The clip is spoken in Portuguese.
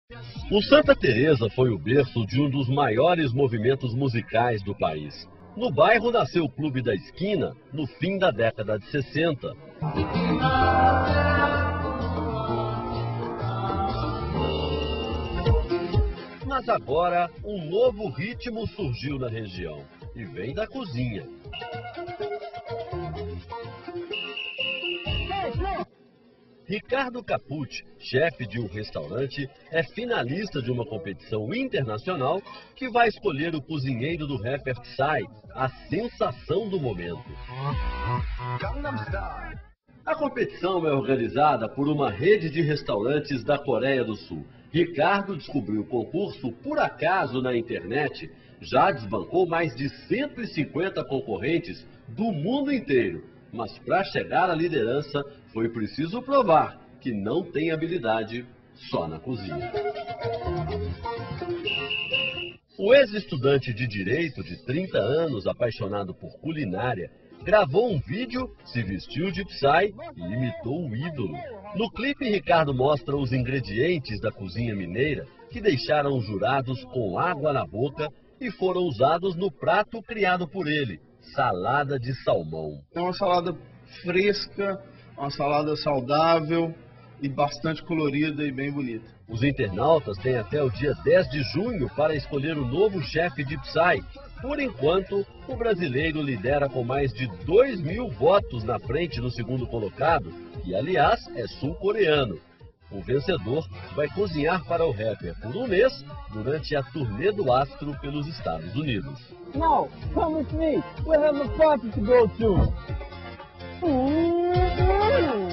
O Santa Teresa foi o berço de um dos maiores movimentos musicais do país. No bairro nasceu o Clube da Esquina, no fim da década de 60. Mas agora, um novo ritmo surgiu na região, e vem da cozinha. Ricardo Capucci, chefe de um restaurante, é finalista de uma competição internacional que vai escolher o cozinheiro do rapper Psy, a sensação do momento. A competição é organizada por uma rede de restaurantes da Coreia do Sul. Ricardo descobriu o concurso por acaso na internet, já desbancou mais de 150 concorrentes do mundo inteiro. Mas para chegar à liderança, foi preciso provar que não tem habilidade só na cozinha. O ex-estudante de Direito de 30 anos, apaixonado por culinária, gravou um vídeo, se vestiu de Psy e imitou o ídolo. No clipe, Ricardo mostra os ingredientes da cozinha mineira que deixaram os jurados com água na boca e foram usados no prato criado por ele. Salada de salmão. É uma salada fresca, uma salada saudável e bastante colorida e bem bonita. Os internautas têm até o dia 10 de junho para escolher o novo chefe de Psy. Por enquanto, o brasileiro lidera com mais de 2.000 votos na frente do segundo colocado, que aliás é sul-coreano. O vencedor vai cozinhar para o rapper por um mês durante a turnê do astro pelos Estados Unidos. No, come with me. We have a party to go to.